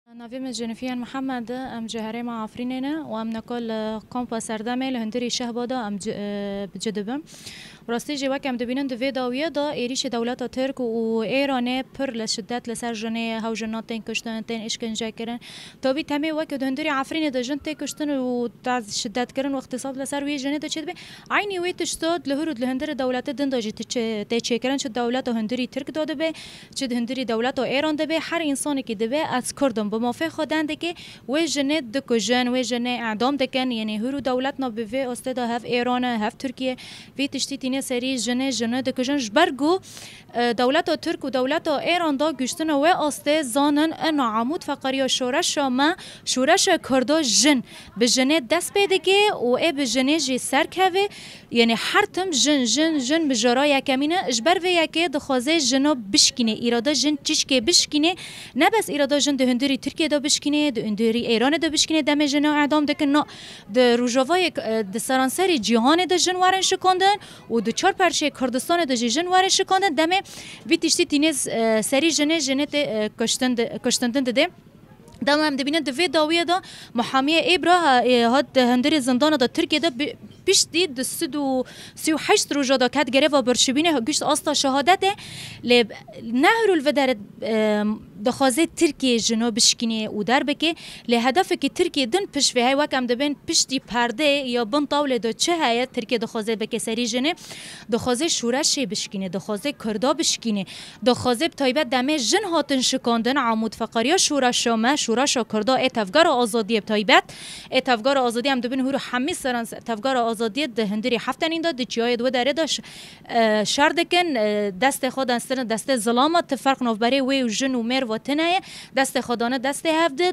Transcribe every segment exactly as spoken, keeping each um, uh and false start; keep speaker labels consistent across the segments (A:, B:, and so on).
A: نافيم جنفيان محمد ام جهري مع عفريننا وام نقول كومبا سردامي لهندري شهبادا ام بجدبم راستی جوا کم دبینن دوی داویه دا ایریش دولت ترک و ایرانه پر لشدت لسر جنه هاو جنات تین کشتن تین اشکنجه کرن تا بی تمی وقت دهندری عفرین دا جن تین کشتن و تعز شدت کرن و اغتصاب لسر وی جنه دا چه دبی عینی وی تشتاد لهرود لهندر دولت دن دا جی تچه کرن چه دولت هندری ترک داده بی چه هندری دولت ایران ده بی هر انسانی که دبی از کردن به موافق خودن دکه و جنه دکجن و جنه اعدام دکن یعنی هرو دولت نا به وی استاد هف ایران هف ترکیه وی تشتی سری جنه جنه دکجن جبرگو دولت ترک و دولت ایران دا گشتن و آسته زانن ان عمود فقری شورش ما شورش کردا جن به جنه دست پیدا که و ای به جنه جی سر کوه یعنی هر تم جن جن جن به جرای کمینه اجبر و یکی دخوازه جنا بشکینه ایرادا جن چشکه بشکینه نه بس ایرادا جن دهندری ترکیه دا بشکینه دهندری ایران دا بشکینه دم جنا اعدام دکن نه د روجوای د سرانسری جهان دا جن وارن شکندن و د چهار پرچه کردستان د جن وارن شکندن دم وی تشتی تینز سری جنه جنه کشتند کشتندن ده دام هم دبینن دوی داویه دا محامی ایبرا هاد هندری زندان دا ترکیه دا پیش دید د سد و سی و هشت روزه دا کد گره و برشبینه گشت آستا شهادته لب نهر الودر دخوازه ترکیه جنوب بشکنه و در بکه لهدف که ترکیه دن پیش وی های وکم دبین پشتی پرده یا بن طاوله دا چه های ترکیه دخوازه بکه سری جنه دخوازه شورش بشکنه دخوازه کردا بشکنه دخوازه بتایبت دمه جن هاتن شکاندن عمود فقریا شورش ما شورش کردا اتفگار آزادی بتایبت اتفگار آزادی هم دبین هرو همی سران اتفگار آزادی ده هندری هفتن این داد چیای دو داره داش شردکن دست خود استن دست ظلامت فرق نوبره و جن و مر و تنه دست خدانه دست هفته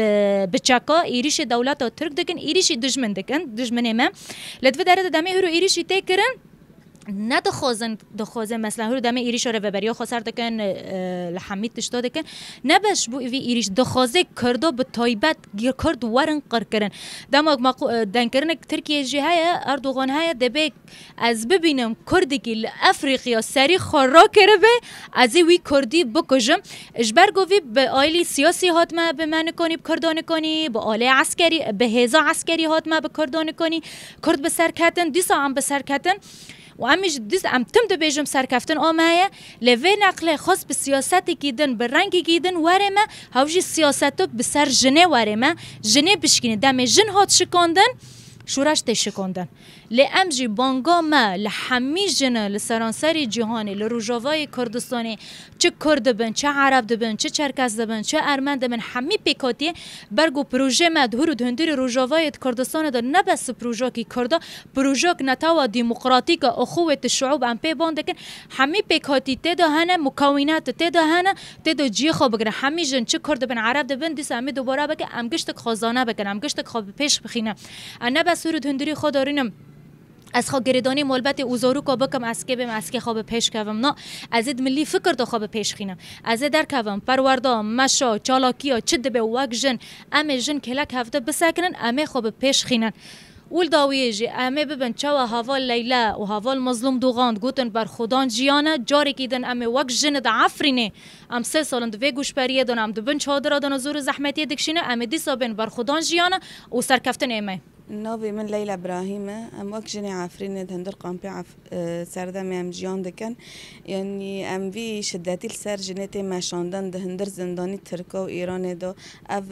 A: بچکا ایریش دولت ترک دکن ایریش دشمن دکن دشمن ما لدو داره دمه هرو ایریش تکرن نه دخوازن دخوازن مثلا هر دم ایریش رو ببری یا خسر دکن لحمید تشتا دکن نه بش بو وی ایریش دخوازه کرده به تایبت گیر کرد ورن قر کردن دم مقو دنکرن ترکیه جهه اردوغان های دبی از ببینم کردی که افریقیا سری خورا کرده به از وی کردی بکجم اجبر گوی به آیلی سیاسی هات ما به من کنی کردان کنی به آله عسکری به هزا عسکری هات ما به کردان کنی کرد به سر کردن دیسا هم به سر کردن و امیش دیس ام تم دو بیجم سرکفتن آمایه لوی نقله خاص به سیاستی کیدن به رنگی کیدن واره ما هاوجی سیاستو به سر جنه واره ما جنه بشکنه دم جن هات شکاندن شورش تشکاندن لی امجی بانگا ما لحمی جنه لسرانسری جهانی لروجاوای کردستانی چه کرد بن چه عرب دبن چه چرکس دبن چه ارمن دبن همی پیکاتی برگو پروژه مدهور دهندری روجاوای کردستان دا نبس پروژه کی کرده پروژه نتاوا دموکراتیک اخوت الشعوب ام پی باندکن همی پیکاتی تدا هنه مکونات تدا هنه تدا جی خو بگن همی جن چه کرد بن عرب دبن دیس همی دوباره بگه ام گشت خزانه بگن ام گشت خو پیش بخینه انا بس رو دهندری خو دارینم از خو گردانی ملبت اوزارو کا بکم اسکه بم اسکه خواب پیش کوم نه از ملی فکر تو خواب پیش خینم از در کوم پروردا مشا چالاکیا چد به وک جن ام جن کلک هفته بسکنن ام خواب پیش خینن ول داویجی امه ببن چوا هوال لیلا و هوال مظلوم دوغاند گوتن بر خدان جیانه جاری کیدن امه وک جن د عفرینه ام سه سالند وی گوش پریه دن ام دبن چادر دن زور زحمتی دکشینه ام دیسا بن بر خدان جیانه و سرکفتن امه
B: ناوی من لیلا ابراهیم ام وقت جنی عفرین هندر قامپی عف سردم ام جیان دکن یعنی ام وی شدتی سر جنتی مشاندن ده هندر زندانی ترکا و ایران دو اف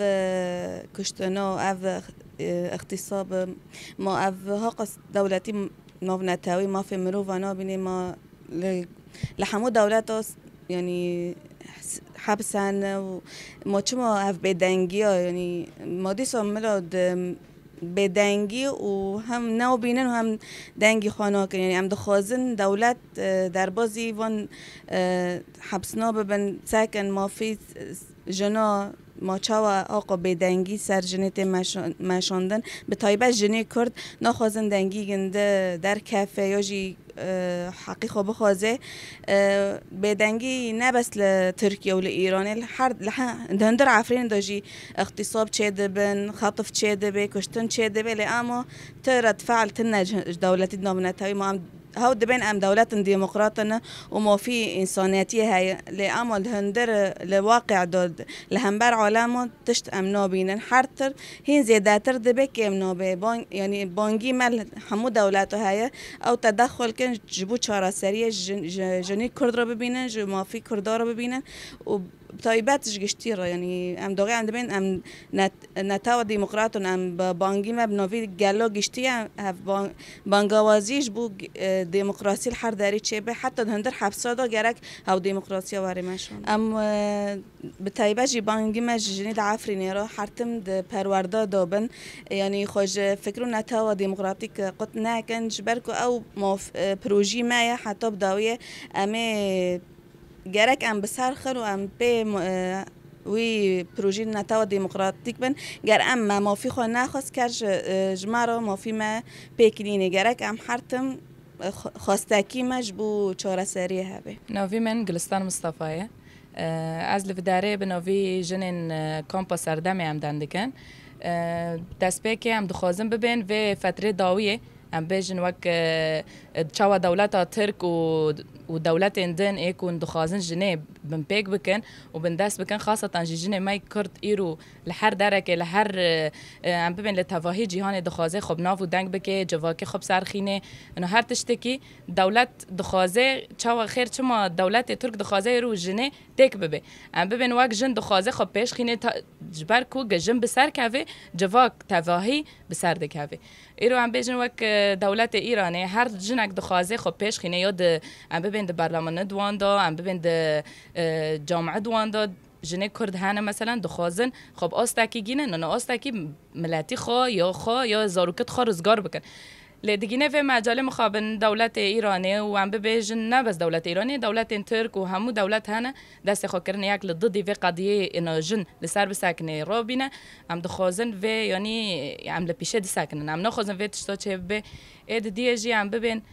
B: کشتنا اف اغتصاب ما اف ها دولتی ناو نتاوی ما في مروفانا بینی ما لحمو دولت یعنی حبسن و ما چما اف بدنگی یعنی ما دیسا ملاد بدنگی و هم نو بینن و هم دنگی خانه کنن یعنی هم دخوازن دولت در بازی وان حبسنا ببن سکن ما فی جنا ما چاوا آقا بدنگی سر جنیت مشاندن به تایبه جنی کرد نخوازن دنگی گنده در کفه یا جی حقی خواب خوازه بدنگی نه بس لترکیه و لإيران هر هندر عفرین داجی اغتصاب چه دبن خطف چه دبه کشتن چه دبه لأما ترد فعل تنج دولتی نامنتهی ما هم هاو دبين ام دولات ديمقراطنا وما في انسانيتيه هاي لامل هندر لواقع دود لهمبر عالم تشت امنا بينن حرتر هين زيادتر دبك امنا بان يعني بانجي مال همو دولات هاي او تدخل كن جبو چارا سريه جني كرد رو ببينن جو ما في كردار رو ببينن و بطيباتش گشتيرا يعني ام دوغي عند بين ام نت نتاو ديمقراطون ام بانجي ما بنوفي گلو گشتي هف بانگوازيش بو ديمقراطي الحر داري چه حتى هندر حبسا دا گرك او ديمقراطيا واري ماشون ام بطيبه جي بانجي ما جنيد عفريني را حرتم د پروردا دابن يعني خوش فكرو نتاو ديمقراطيك قط ناكن جبركو او موف بروجي ما حتى بداويه امي گرک ام بسر خر و ام به وی پروژه نتاو دموکراتیک بن گر ام ما فی خو نخواست کرد جمارا ما فی ما پیکنینه گرک ام حرتم خواستکی مجبو چهار سری هبه.
C: نوی من گلستان مصطفیه از لفداره به نوی جنین کامپا سردمی هم دندکن دست به که هم دخوازم ببین و فتره داویه ام بیجن وک چاوا دولتا ترک و و دولت اندن ایکون دخوازن جنه بن پیک بکن و بن دست بکن خاصتا جنه مای کرد ایرو لحر درکه لحر ام ببین لتواهی جهان دخوازه خب ناف و دنگ بکه جواکه خب سرخینه انو هر تشتکی دولت دخوازه چاوا خیر چما دولت ترک دخوازه رو جنه تک ببه ام ببین وک جن دخوازه خب پیش خینه جبر کو جن بسر کاوه جواک تواهی بسر دکاوه ایرو ام بیجن وک دولت ایرانه هر جنک دخوازه خب پیش خینه یاد ام ببین د برلمان دوان دا ام ببین د جامعه دوان دا جنه کرد هانه مثلا دخوازن خب آستاکی گینه نه آستاکی ملتی خوا یا خوا یا زاروکت خوا رزگار بکن لدگینه و مجال مخابن دولت ایرانی و ام ببیجن نه بس دولت ایرانی دولت ترک و همو دولت هانه دست خوا کرن یک لضدی و قضیه اینا جن لسر بسکنه را بینه ام دخوازن و یعنی ام لپیشه دسکنن ام نخوازن و تشتا چه به اید دیجی ام ببین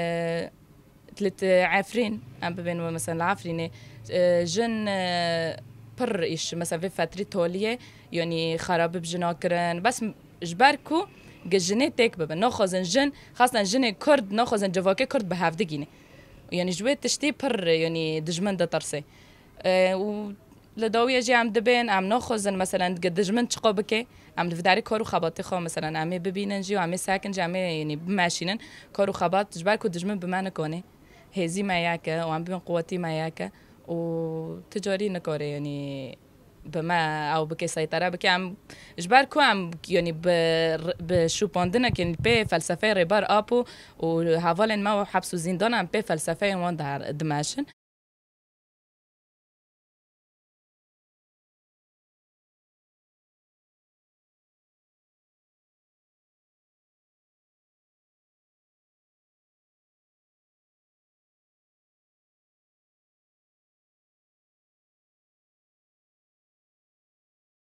C: تلت عفرين ام ببين مثلا العفريني جن بر ايش مثلا في فتره توليه يعني خراب بجناكرن بس جبركو جنه تك ببن ناخذن جن خاصه جن كرد ناخذن جواكه كرد بهافدگينه يعني جويت تشتي بر يعني دجمن ده ترسي و لداويه جي عم دبين عم ناخذن مثلا قد دجمن تشقبكه عم دفداري كارو خباطي خو مثلا عم ببينن جي وعم ساكن جي عم يعني بماشينن كارو خباط جبركو دجمن بمعنى كونه هزي معاك وعم بين قوتي معاك وتجاري نكوري يعني بما او بكي سيطره بكي عم جباركو عم يعني بشو باندنا كان بي فلسفه ريبار ابو وهافالن ما حبسو زندان عم بي فلسفه وان دماشن